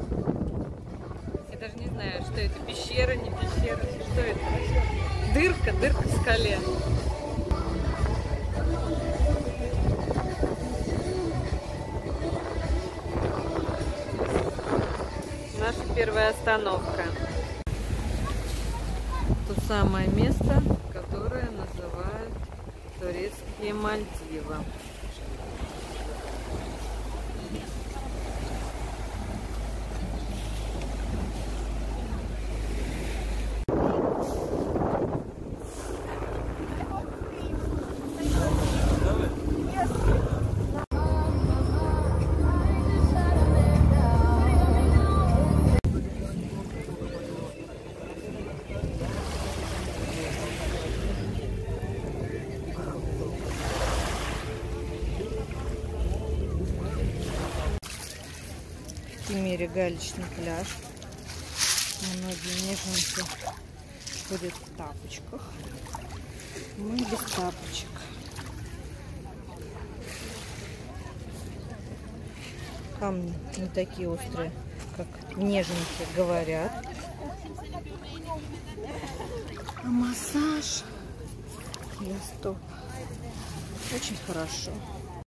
Я даже не знаю, что это, пещера, не пещера, что это? Дырка в скале. Наша первая остановка. То самое место, которое называют турецкие Мальдивы. В Кемере галечный пляж. Многие неженки ходят в тапочках. Мы без тапочек. Камни не такие острые, как неженки говорят. А массаж для стоп очень хорошо.